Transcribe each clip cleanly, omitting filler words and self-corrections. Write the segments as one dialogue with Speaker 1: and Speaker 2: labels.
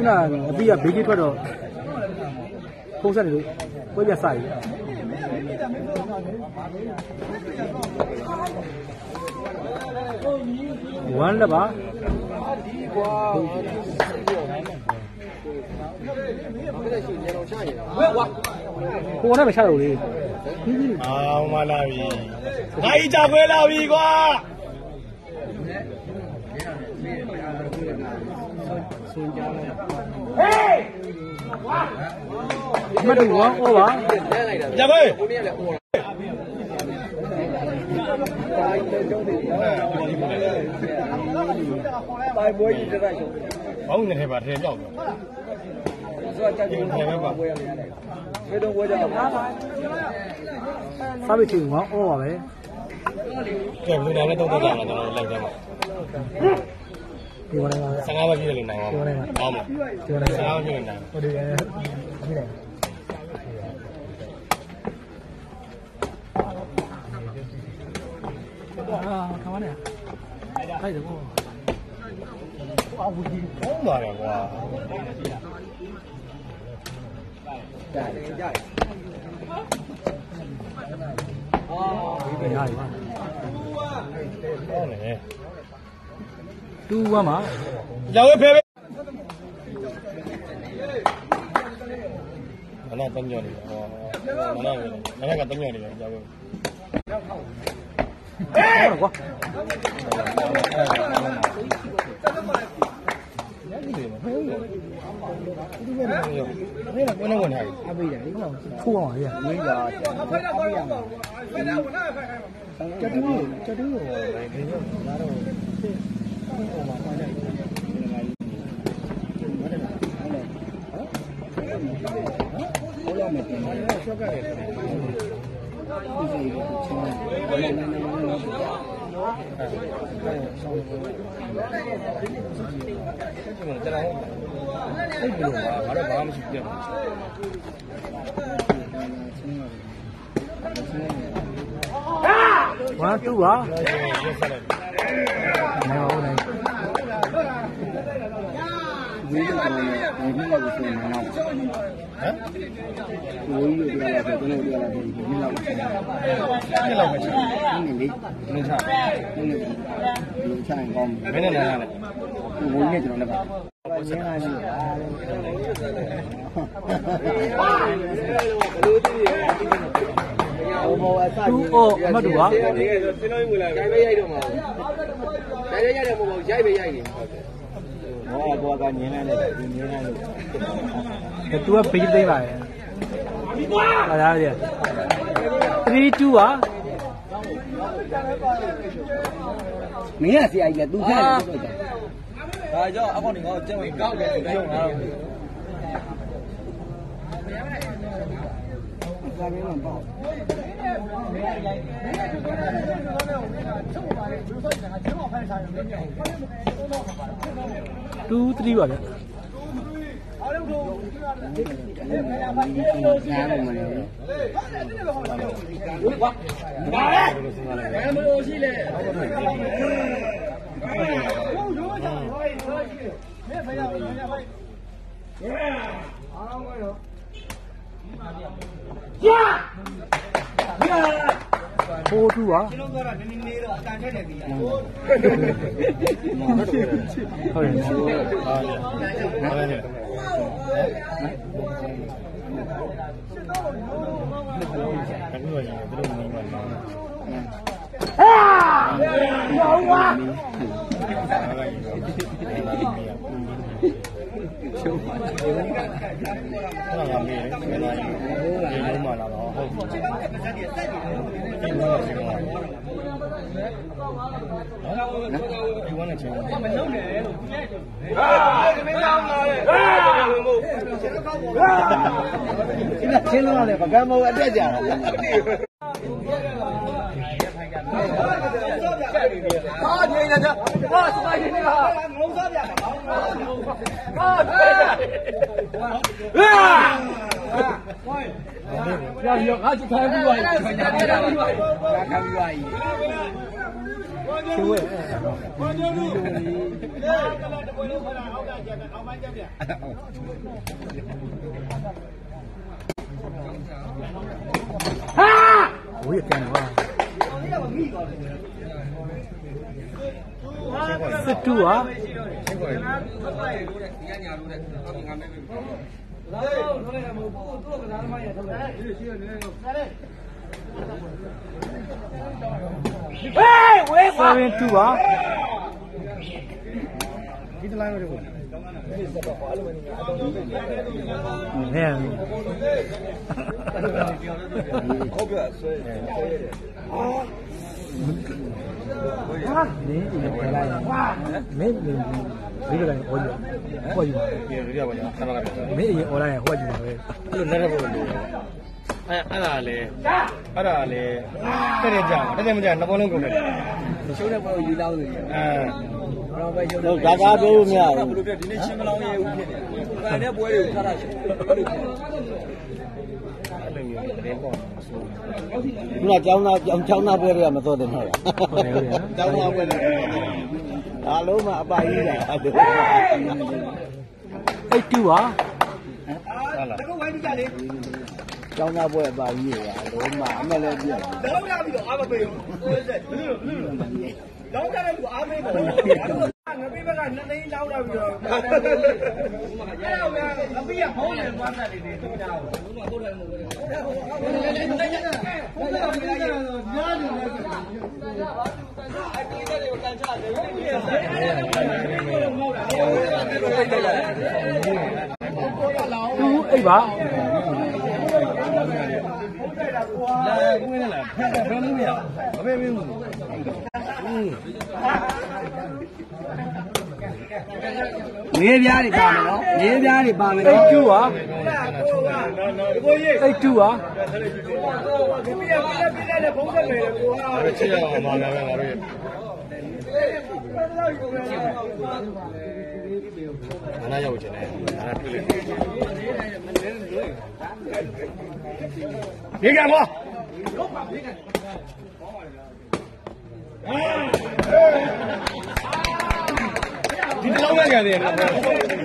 Speaker 1: 那比较北京ထွက်တော့ပုံစံတွေပွဲပြစားရည်ဝမ်းလည်းပါကိုနဲ့မချတော့လေ
Speaker 2: အောင်မလာပြီငါကြီးကြခွဲလာပြီကွာ
Speaker 1: မတူဝမ်းဩပါ
Speaker 2: ကြခွဲ
Speaker 3: ပိုင်ပွဲကြီးတက်လိုက်
Speaker 2: ဘောင်းနေထဲပါထဲကြောက်တော့
Speaker 3: ဆိုတော့တက်ကြည့်နေပါပွဲရတယ်ဘယ်တော့ပွဲကြအောင်
Speaker 1: စားပြီးချင်ဝမ်းဩပါပဲ
Speaker 2: ကဲလူနာနဲ့တုံးတော့ကြမှာကျွန်တော်လိုက်ကြမှာ
Speaker 1: ဒီဝမ်းက
Speaker 2: 15ပဲပြည့်တယ်လို့နိုင်အောင်ကောင်းပါ
Speaker 1: ဒီဝမ်းက
Speaker 2: 15ပဲပြည့်နေတယ်
Speaker 1: ဟုတ်တယ်ဒီလေခမနဲ့အဲ့ဒါဘောအဝကြီး
Speaker 2: ကောင်းပါတယ်ကွာ
Speaker 3: ရတယ်ရတယ်
Speaker 1: ဒီရည်ပါ
Speaker 2: ဟုတ်တယ်
Speaker 1: တူဝမ်းမှာ
Speaker 2: ရောက်ဝဲဖဲပဲမနာတညော်နေဟောမနာကတညော်နေရောက်ဝဲ
Speaker 1: ဟုတ်ကွာ
Speaker 2: ဘယ်လိုဝင်ထားလဲ
Speaker 1: အပိတယ်လေထိုးအောင်ရ
Speaker 3: ဝေးလာဖိုက်တာဖိုက်ရမှာ
Speaker 1: ကျတူးရောဒီလိုလာတော့ဟိုမှာပါကြတယ်
Speaker 3: ဟုတ်လားမတင်ဘူးရှော့ကရတယ်ဒီစီချင်းဘာလဲဆောင်း
Speaker 2: ကျွန်တော်စိတ်ဘလို့ပါဘာတော့ဘာမှမရှိပြတ်ဘူး
Speaker 1: ဝမ်းတူပါနေအောင်နေ
Speaker 3: ဝေးလို့ဒီလောက်ဆိုရင်တော့ဟမ်ဝေးလို့ပြောတာဆိုတော့ဒီလောက်ဆိုဒီလောက်ဆို
Speaker 2: ဒီလောက်ပဲချာ
Speaker 3: နေလေ
Speaker 2: နင်းချ
Speaker 3: နေလေလူချိုင်ကောင်း
Speaker 2: မင်းနဲ့နားနဲ့
Speaker 3: ဝေးနေကျွန်တော်လည်းပါရင်းလာရှိတာဘောအစကြီး
Speaker 1: အမတူပါ
Speaker 3: တကယ်ဆိုစင်းလုံးဝင်လာတယ်ရိုက်တော့မှာရိုက်တယ်မဟုတ်ဘူးရိုက်ပဲရိုက်နေဘောကညင်းလိုက်တယ်ဒီညင်းလိုက်လို့
Speaker 1: တူကဘေးသိမ့်ပါရဲ့ဟာလားဗျာ3-2ပါ
Speaker 3: မင်းကဆရာကြီးကသူခက်တယ်ဆိုတော့
Speaker 2: ဒါကြောင့်အကောင့်တွေငါ့ကိုကျက်ဝင်ကောက်တယ်ဆိုတော့ငါတို့
Speaker 3: ဒါပဲမှပေါ့
Speaker 1: 2-3ပါဗျာ
Speaker 3: အားလုံးတို့ညားလို့မလဲဝေးကွာဒါလေဘယ်လိုရှိလဲ
Speaker 1: ဖိုးတူပါ
Speaker 3: ကျွန်တော်ကတော့နည်းနည်းတော့အတန်ထက်နေပြီ
Speaker 1: ဟုတ်တယ်
Speaker 2: ဟုတ်တယ်အခုရရင်ဘယ်လိုနေမှာလဲ
Speaker 3: ဘောဝါ
Speaker 2: ကျုံပါဟုတ်လားမင်းဘယ်လိုလဲဒီလုံးမလာတော့ဟုတ်ပြီဒီလုံးကချင်းပါဒီဝမ်းနဲ့ချင်းပါမနှုတ်နဲ့လို့ဟာမင်းလောင်းလာတယ်
Speaker 3: ချင်းလုံးရတယ်ပကံမိုးအတက်ကြတာဟာဒီနေကြဟာစပါးကြီးနေတာငုံစားပြဟာ
Speaker 1: 要，俺去看不完，看不完。
Speaker 3: 看不完。
Speaker 1: ချင်းဝဲဟာဝေးကန်ပါစစ်တူဟာ7-2ပါဒီတလိုက်လို့နည်း
Speaker 3: ဟုတ်ကဲ့ဆွဲ
Speaker 1: ဟာနင်းဒီလိုလိုက်မင်းဒီလိုလိုက်ဟောယူဟောယူပါ
Speaker 2: ဒီလိုပါညာဆန္ဒလာပြီ
Speaker 1: မင်းအရင် online ဟောယူပါပဲ
Speaker 2: အဲ့လိုလက်ရဖို့လို့အဲ့ဒါလေတဲ့ကြတယ်မကြနှစ်ပေါင်းလုံးကုန်တယ်
Speaker 3: ရှုံးတဲ့ဘောယူလောက်နေတယ်တော့ပဲရှုံး
Speaker 2: တယ်ဒါကားပြောလို့မရဘူး
Speaker 3: ဘယ်လိုပြဒီနေ့ရှင်းမလောင်းရဲဘူးဖြစ်နေတယ်။ဘာနဲ့ပွဲတွေကိုထားတာရှိတယ်။
Speaker 2: အဲ့လိုမျိုးတဲ့ပေါ့ခုနကျောင်းသားပွဲတွေကမစောတယ်ဟုတ်လား
Speaker 1: ဟုတ်တယ်
Speaker 2: ကျောင်းသားပွဲတွေဒါလုံးမှအပိုင်ကြီးတာအဲ့
Speaker 1: တူပါ
Speaker 3: ဟုတ်လားတကုတ်ဝိုင်းကြလေ
Speaker 2: ကျောင်းသားပွဲအပိုင်ကြီးတာလုံးမှအမလည်းပြတ်
Speaker 3: လောင်းရပြီးတော့အားမပေးဘူးလောင်းကြတဲ့လူအားပေးပါငပိဘက်က2သိန်းလောက်တော့ပြီးတော့အဲ့တော့ငပိကဖုံးတယ်သွားတယ်နေတူတာဟုတ်တယ်မဟုတ်ဘူး
Speaker 1: သူအိပ်ပါ
Speaker 2: လာကွင်းလာဖယ်လို့မရမပေးဘူး
Speaker 3: မြေပြားတွေပါမယ်နော်မြေပြားတွေပါမယ်နော်
Speaker 1: 8-2ပါ8-2ပါ
Speaker 3: ဒီပြပြတဲ့ဘုံသက်မယ်ကိုဟာ
Speaker 2: ချစ်ရအောင်ပါမယ်ငါတို့ရဲ့နားရောက်ချင်တယ်နားတွေ့လေဒီကမောဒီလောက်ရကြတယ်နော်အဲ့ဒါ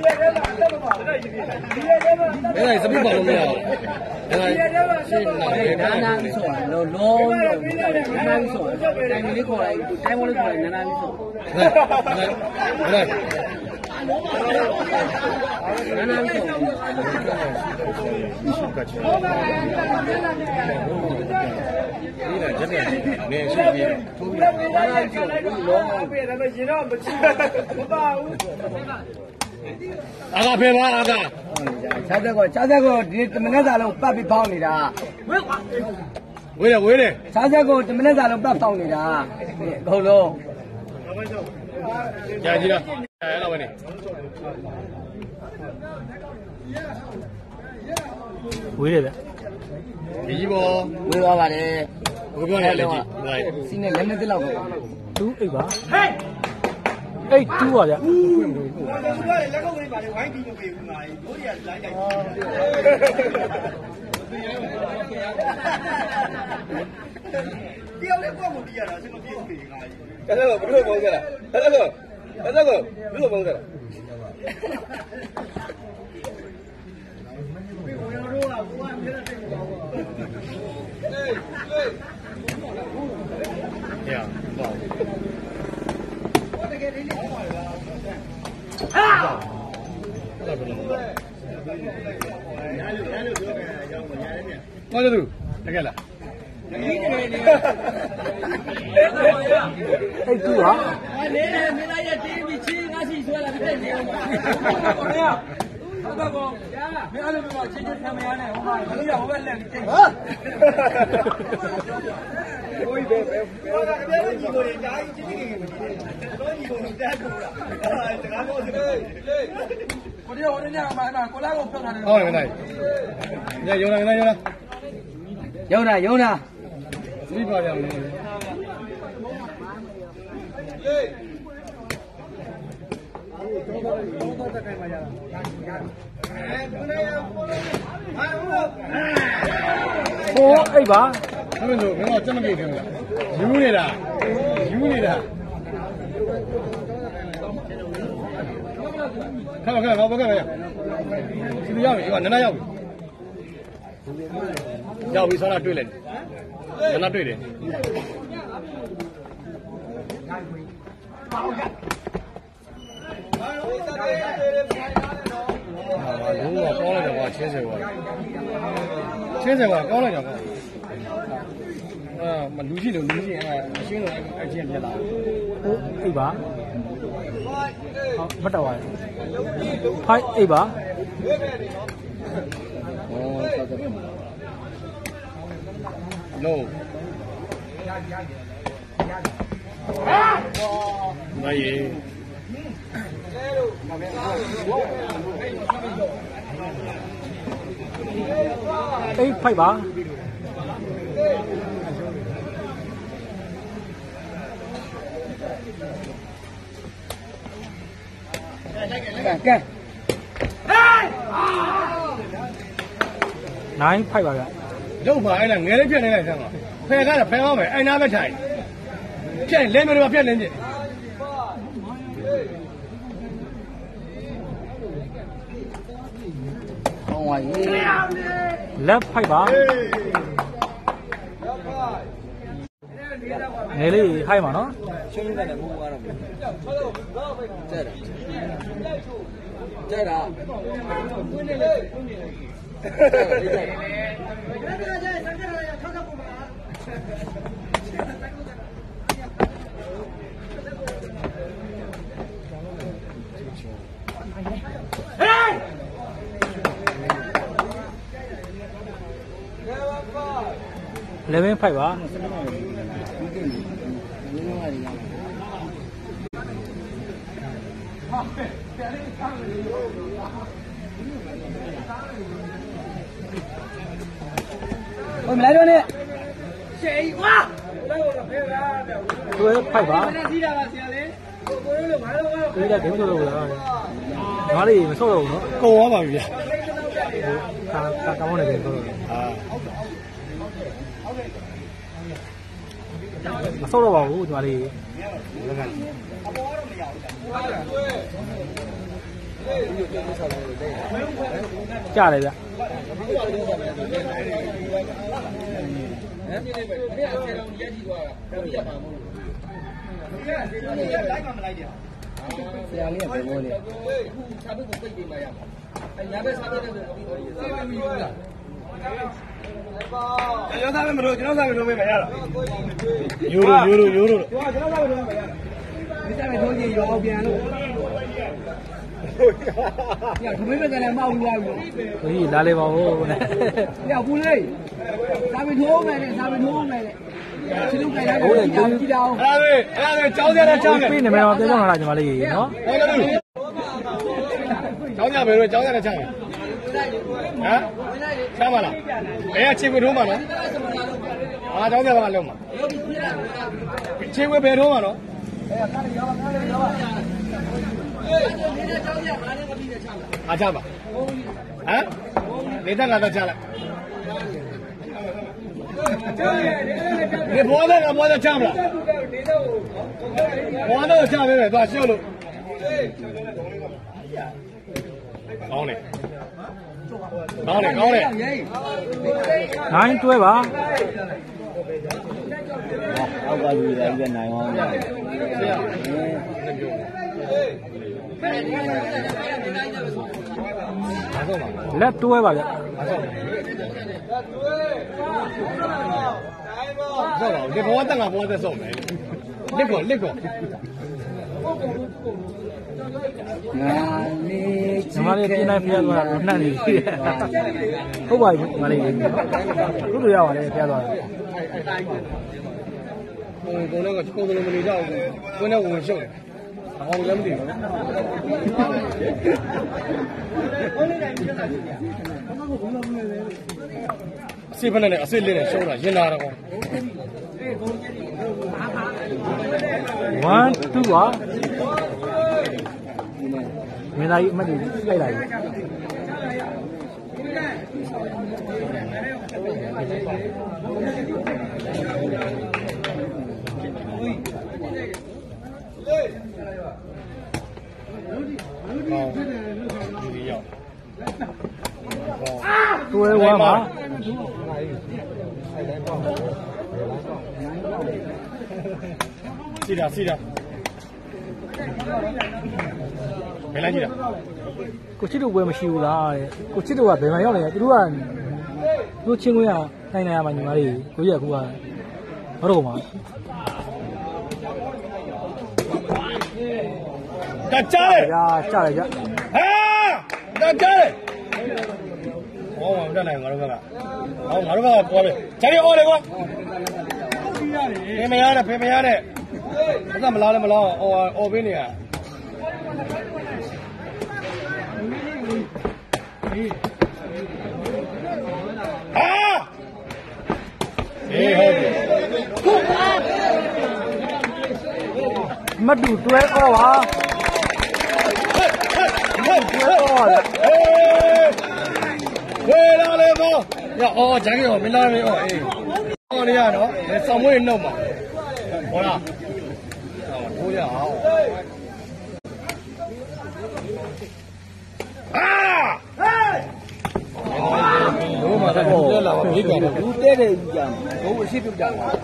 Speaker 2: စပိပါလို့မရဘူးအဲ့ဒါရှင်းလာ
Speaker 3: နာနာပြီးဆိုတာလုံးလုံးနာနာပြီးဆိုတာတိုင်လေးခေါ်လိုက်တိုင်ဝလေးခေါ်လိုက်နာနာပြီးဆိုနာနာပြီးဆို
Speaker 2: ကချင်ဒီလာချက်နေရှိပြီးထိုးပြီး
Speaker 3: နာနာပြီးဆိုလုံးပြတယ်မယ်ရင်တော့မချမပါဘူး
Speaker 2: အာကဖေပါအာက
Speaker 3: 60ကိုဒီတမနက်စာလုံးပတ်ပြီးပေါင်းနေတာ
Speaker 2: ဝေးတယ်
Speaker 3: 60ကိုတမနက်စာလုံးပတ်ပေါင်းနေတာအကုန်လုံး
Speaker 2: ကြာကြည့်လားအဲ့လိုပဲနေ
Speaker 1: ဝေးတယ်ဗျ
Speaker 2: ဒီဘော
Speaker 3: ဝေးသွားပါတယ်
Speaker 2: ဘယ်ပြောရလဲကြည့်လိုက်
Speaker 3: စီးနေလက်နဲ့တက်လောက်ပါ
Speaker 1: သူအိပ်ပါ8-2ပါဗျ
Speaker 3: လက်ကုပ်လေးပါလေဝိုင်းပြီးမပေးဘူးငါကြီးတို့တွေကလိုင်းတိုင်းတယောက်လေးပေါ့ကိုတီးရတာအစမပြေဘူးလေငါကြီး
Speaker 2: အဲ့ဒါကဘယ်လိုပုံစံလဲအဲ့ဒါကဘယ်လိုပုံစံလဲဘာလို့တကယ်လား
Speaker 1: 8-2ပါ
Speaker 3: နေနေမင်းသားရဲ့တင်းပြီးချင်းငါစီဆွဲလာတဲ့နေအောင်ပါဟုတ်ကဲ့ဟုတ်ကောမင်းအဲ့လိုမျိုးချင်းချင်းခံမရနဲ့ဟိုမှာဘယ်လိုရဟိုဘက်လက်တိတ်ဟာကိုကြီးပဲဘာကဘယ်လိုကြီးကိုလည်းဓာကြီးချင်းချင်းကြီးတော့ကြီးကိုတက်ကိုလားစကားပြောစကားကိုဒီဟိုနေ့ညမှာကိုလာကိုဖတ်ထားတယ်
Speaker 2: ဟုတ်တယ်မင်းညရုံလာဒီပါကြမယ်
Speaker 1: အိပ်ပါ
Speaker 2: ဘယ်လိုမင်းကစက်မပြေခင်ဗျာယူနေတာ看吧，我看看，是不是要不？能拿要不？要不上来对了，跟他对的。如果高了的话，70万，70万高了的话，陆续新的爱见别打。
Speaker 1: 8把，好，不到啊，8把。
Speaker 2: No。可以。
Speaker 1: 8把。干9派ပါဗျ
Speaker 2: ရုပ်ပါအဲ့ဒါငယ်လေးပြက်နေလိုက်ဆန်းပါဖယ်ကားတော့ဖယ်အောင်မယ်အဲ့နာပဲထိုင်ပြက်လဲမျိုးတော့ပြက်နေတယ်
Speaker 3: ဟောင်းဝါရေး
Speaker 1: left ဖိုက်ပါငယ်လေးဟိုက်ပါနော်
Speaker 3: ရှင်းရတဲ့မဟုတ်ဘူးတော့ကြက်တာ
Speaker 1: 11ဖိုက်ပါ
Speaker 3: 我们来这呢，谁哇？
Speaker 1: 对，快吧。对的，挺多的了。哪里没收到呢？
Speaker 2: 够我吧，鱼。
Speaker 1: 刚我那边收到。啊。收到吧，我哪里？加来的。
Speaker 2: ကျွန်တော်စားမယ်မလို့ကျွန်တော်စားမယ်လို့မရတော့ယူလို့ကျွန်တော်စားမယ်လို့မရတော့ဒီစားမယ်ထိုးကြည့်ရောပြန်လို့ညထမင်းပဲကလည်းမောက်ပြီးသွားပြီ
Speaker 1: ဒီလာလေပါဦးနဲ့
Speaker 3: ညဘူးလေးစားမယ်ထိုးမယ်နဲ့စားမယ်ထိုးမယ်နဲ့ချင်းလုံးကြိုင်ရတယ်ကြည့်တော့
Speaker 2: အဲ့ဒါကြောင်းစရာနဲ့ချမယ်
Speaker 1: ပြေးနေမယ်တော့ပြောင်းလာညီမလေးနော်
Speaker 2: ဟုတ်တယ်ကြောင်းကြမယ်လို့ကြောင်းစရာနဲ့ချမယ်ဟမ်ချမ်းပါလားဘယ်ကချင်းခွေထိုးမှာနော်အားကြောင်းစရာကလုံးမှာချင်းခွေဘယ်ထိုးမှာနော်အားချပါဟမ်နေတဲ့ကတော့ချလိုက်ဒီဘောတော့ကဘောတော့ချမလားဘောတော့ချပေးမယ်သွားရှုပ်လို့ကောင်းတယ်
Speaker 1: 9တွဲပါ
Speaker 3: အောက်ကလူတွေလည်းနိုင်အောင်
Speaker 1: လက်တွဲပါဗျ
Speaker 2: ဆောက်တော့ဒီဘောတက်ငါဘောတက်ဆောက်မယ်လစ်ကော
Speaker 3: ငါလေး
Speaker 1: ညီမလေးပြင်းနိုင်ပြသွားတာနှံ့နေပြီဟုတ်ပါပြီညီမလေးတို့တို့ရပါတယ်ပြသွားတာ
Speaker 2: ကိုလည်းကိုယ်မနေကြဘူးကိုနဲ့ဝင်ရှုပ်တယ်အောင်လည်းမသိဘူးအစစ်ဖက်နဲ့အစစ်လေးနဲ့ရှုံးတာရင်လာတော့
Speaker 1: 1 2ပါမင်းသားကြီးအမှတ်ကြီးလိုက်လာပြီတွဲဝါမှာ
Speaker 2: စီတာဘယ်လိုက်ကြည့်တာ
Speaker 1: ကိုချစ်တို့ဝယ်မရှိဘူးလားတဲ့ကိုချစ်တို့ကဘယ်မှာရောက်နေလဲသူတို့ချင်းခွင်းကနိုင်ရမှာညီမလေးကိုကြီးကအခုကဘာတော့မှာ
Speaker 2: တကြားလေ
Speaker 1: ကြားတယ်
Speaker 2: ဟာတကြားလေဟောတက်နိုင်ငါတို့ဘက်ကဟောငါတို့ဘက်ကပေါ်ပြီဂျာရီအော်လေကွာဖေမရနဲ့ဘာသာမလားလဲမလားအော်ပေးနေရ
Speaker 1: မတူတွဲဩပါ
Speaker 2: ဝေလာလေကောရအော်ဂျာကြီးရောမလာမေးအော်အေးအော်နေရနော်စောင်းမွေးနှုတ်မှာဟောလားထိုးရအောင်တို့မှာတော့ပြောလာပါမိပြန်တယ်
Speaker 3: လူတဲ့တယ်ကြီးကြမှာဘုံအရှိပြုတ်ကြမှာ
Speaker 2: ဘာ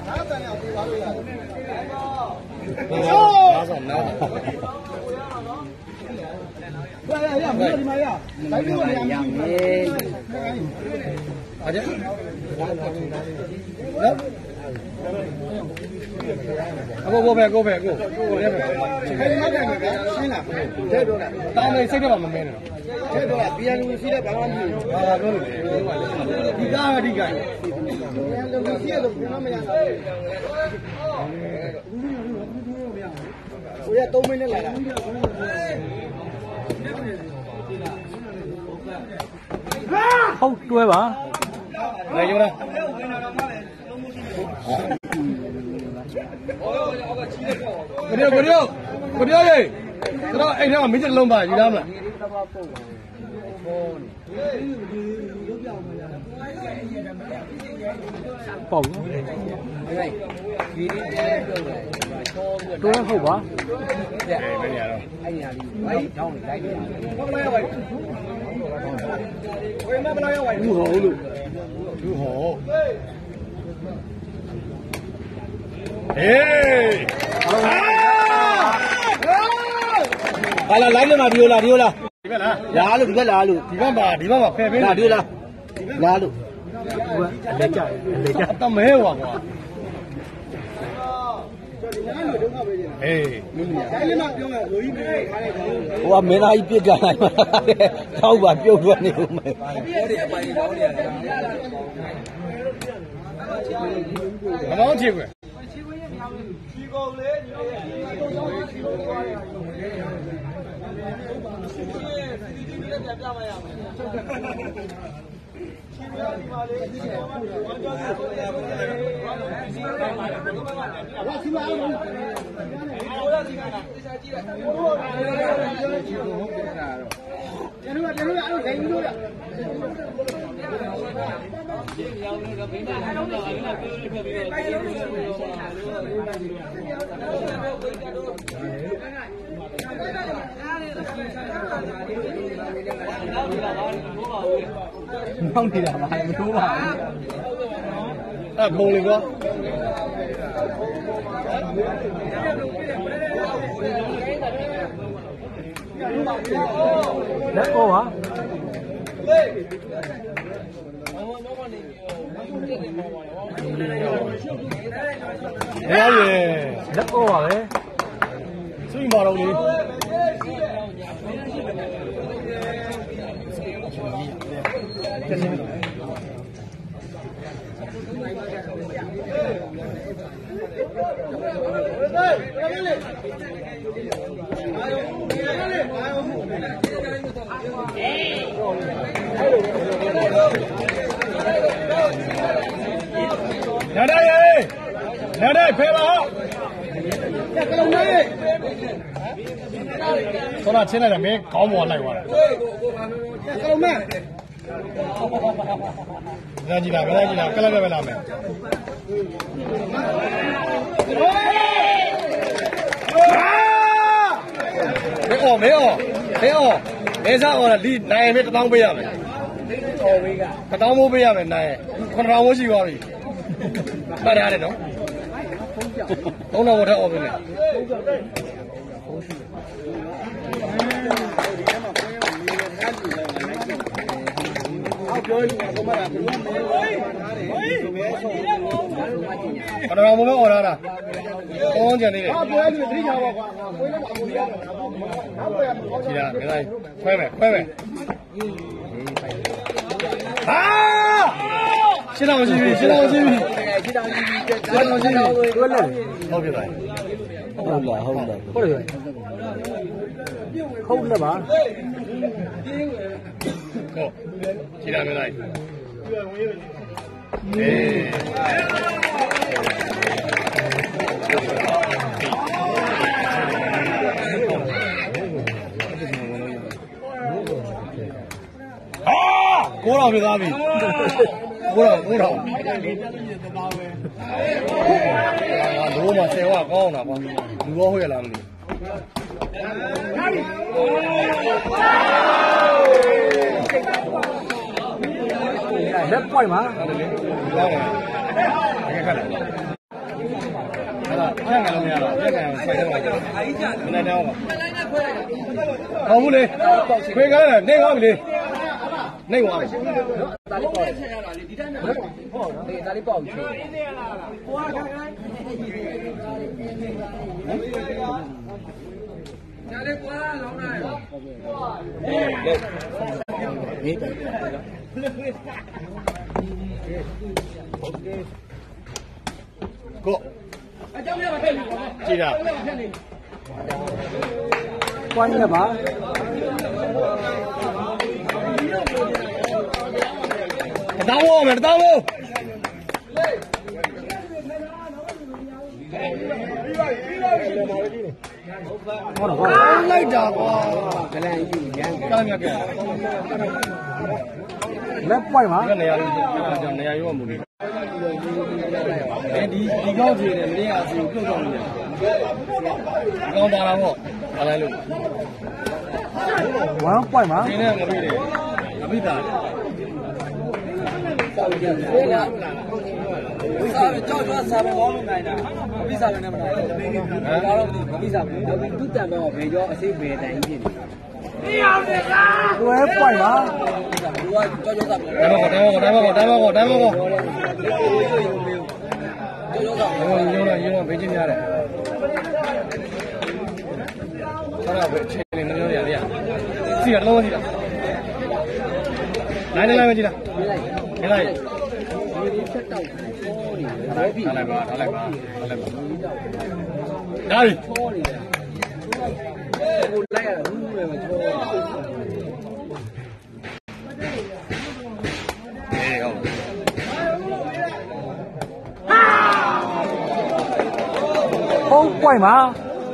Speaker 2: ဆောင်နာ
Speaker 3: ရမင်းဒီမှာရလိုက်လို့ရရမယ်
Speaker 2: အားကြနော်အကိုပဲကိုရဲပဲ
Speaker 3: ခိုင်နောက်တယ်ပဲရှင်းလာတဲ့တော့
Speaker 2: တောင်းနေစိတ်တော့မမင်းနဲ့
Speaker 3: တဲ့တော့ပြန်လူရှိတဲ့ဘာမှမဖြစ်ဘူး
Speaker 2: ဟာပြောလို့ဒီကားကဒီကား
Speaker 3: ပြန်လူရှိရတော့ပြန်မရဘူးကိုရ3မိနစ်လာတာ
Speaker 1: ဟုတ်တွဲပါ
Speaker 2: 来有了。ကိုပြောရေကျွန်တော်အဲ့ထဲမှာမင်းချက်လုံးပါယူလားမလား
Speaker 1: ပေါ့နော်တွဲဟုတ်ပါ
Speaker 2: ဘယ်နေရာတော့
Speaker 3: အဲ့ညာလေးဝိုင်းထောင်းလိုက်ဟုတ်လားဝိုင်းဝိုင်းမဘလာရဝိုင်း
Speaker 2: ဘူးဟောလို့ဘူးဟော
Speaker 3: ဟာလာလိုက်မှာဒီလိုလား
Speaker 2: ဒီဘက်လား
Speaker 3: လာလို့ဒီဘက်လာလို့
Speaker 2: ဒီဘက်မှာဖယ်ပေး
Speaker 3: လာဒီလားလာလို့
Speaker 1: အလဲကြ
Speaker 2: အတမဲဟွာကွာအေး
Speaker 3: တိုင်းလေးမှပြောမယ်လူကြီးပြေးခါလိုက်ဟိုကမင်းသားကြီးပြစ်ကြလိုက်ပါထောက်ပါပြုတ်ထွက်နေဦးမယ်ပြောတယ်အပိုင်းတောင်းနေရတယ်
Speaker 2: မမောင်းချေကွယ်
Speaker 3: ချီကုန်လေညီလေးချီကုန်သွားတယ်ပြမရမယ်ဒီမှာလေးဒီကောင်ကဝမ်းကြောင်းကိုရပါတယ်ဝါစီမအောင်ဟိုလာစီကနာတခြားကြည့်လိုက်ဟိုချီကုန်ဟုတ်တယ်နာတော့ကျွန်တော်အဲ့လိုဂိမ်းလို့ရ
Speaker 1: မောင်းနေတာပါမထိုးပါဘူး
Speaker 2: အဲ့ပုံလေကွာ
Speaker 1: လက်ဩပါလက်ဩပါပဲ
Speaker 2: စိတ်မာတော့လေနားဖယ်ပါဟောကလုံးလေးဆောနာချင်းလိုက်တယ်မင်းခေါင်းပေါ်လိုက်သွားတယ်
Speaker 3: ကလုံးမဲ့
Speaker 2: ကကြည့်လားကလည်းပဲလာမယ်မေအောမဲစားဟောလီနိုင်ရင်1000ပေးရမယ်1000မိုးပေးရမယ်နိုင်9000မိုးရှိသွားပြီမှတ်ရတယ်နော်3000မိုးထပ်အောင်ပေးမယ်ကတော့မမအော်လာတာကောင်းကြနေတယ်ဟာပြောရလို့တိကျပါကွာကိုယ်လည်းအမူရတော့နောက်ပဲကြည့်ရမင်းသားခွဲမယ်ဟာရှင်းအောင်ရှိပြီတွဲလဲဟုတ်ပြီလား
Speaker 1: ဟုတ်လဲပါ
Speaker 2: ဟုတ်ကြည့်ရမင်းသားကိုတော်ပြသွားပြီကိုတော်လို့မဆယ်ဝကောင်းတာကွာလူရောဟုတ်ရလားမသိ
Speaker 1: လက်ပွိုင်ပါ
Speaker 2: ဟုတ်တယ်လေကောင်းတယ်တကယ်ခက်တယ်အဲ့ဒါဖြတ်ငါလို့မရတော့ဖြတ်ငါဆိုင်တယ်ပါကြမနေ့တောင်းပါကောင်းဘူးလေခွေကားတယ်နေသွားပြီလေနေသွားပြီ
Speaker 3: ဒါလေးပေါ့ဆက်ရတာလေဒီတိုင်းနဲ့ဟုတ်တယ်ဒါလေးပေါ့ချေဟိုကခိုင်းညာလေးကွာလောင်းလိုက်ဟေး
Speaker 2: ကိုအကြောင်းရပါခဲ့ပြီကြည်တာ
Speaker 1: ကွာနေပါ
Speaker 2: တောင်းဖို့မယ်တောင်းဖို့
Speaker 1: ဟုတ်တော့
Speaker 2: လိုက်တာကွာ
Speaker 3: ကလန်ယူရန်
Speaker 2: တောင်းမြတ်က
Speaker 1: လက်ပွိုင်ပါ
Speaker 2: နေရာလေးနေရာရောမူလေးဒီကောင်းစီနဲ့မင်းအားစီကိုပြုတ်တော့နေတယ်ဒီကောင်းတာလားပေါ့ဘာလဲလို့
Speaker 1: ဝမ်းပွိုင်ပါ
Speaker 2: ဒီနဲ့မပြီးတယ်မပြီးတာ
Speaker 3: ကြောက်ရတယ်လေလားစားကြောက်တော့စားမကောင်းလို့နိုင်တာမပြီးစားလည်းမနိုင်ဘူးဘာလို့မပြီးစားဘူးနောက်ပြီးသူ့တန်တော့ဘေရောအစိဘေတိုင်ကြီးဖြစ်နေ
Speaker 1: တွဲပွိုင်ပါ
Speaker 3: သူကကြောက်ကြောက်စားတယ်
Speaker 2: တိုင်းမကောကြောက်ကြောက်စား
Speaker 3: ကြောက်ကြောက်စား
Speaker 2: ရုံဘေးချင်းများတယ်ဆောတော့ပဲအချိန်လေးမပြောရသေးရစီရလုံးဝစီတာနိုင်တယ်မကြည့်လားနေလိုက်
Speaker 3: ဒီချက်တောက်ပေါ်နေတယ်
Speaker 2: ထားလိုက်ပါဒါပြီ
Speaker 3: ကိုလိုက်ရဘူးလေမချော
Speaker 1: ဟုတ်ပွိုင်ပါ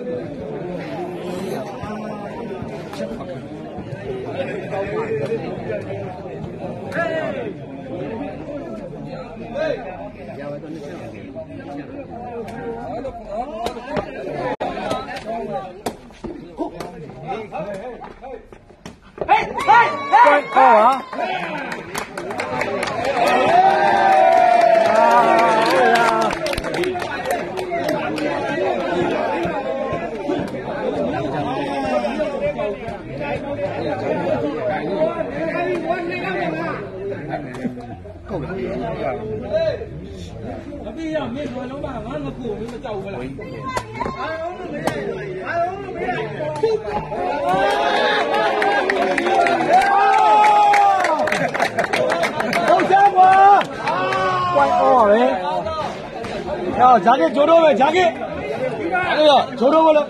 Speaker 1: 자기 조로면 자기가 조로면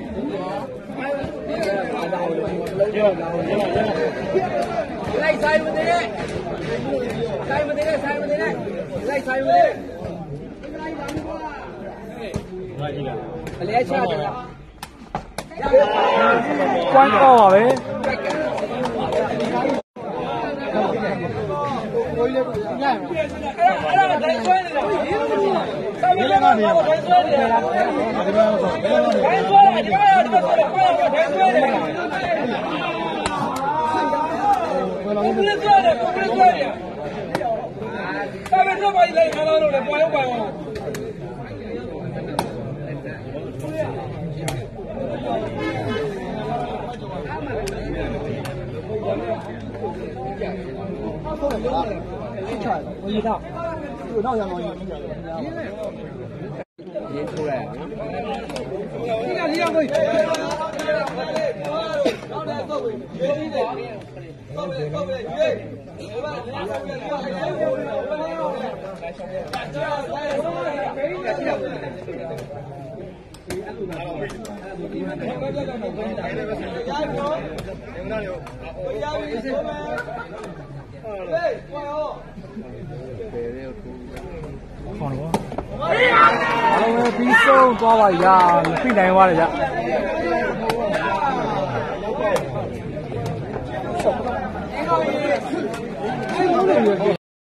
Speaker 3: lại sai một thế này sai một thế này lại sai một thế lấy cha được
Speaker 1: quan to đấy င်း
Speaker 3: ကိုယ်ကလည်းကိုယ်ကလည်းဒါပေမဲ့တော့ပါလေခါတော့လည်းပွားရောက်ပါအောင်我一套，有套香茅鱼。已经出来了。你两个。
Speaker 1: 放了吧。好，比手抓吧呀，非难挖了呀。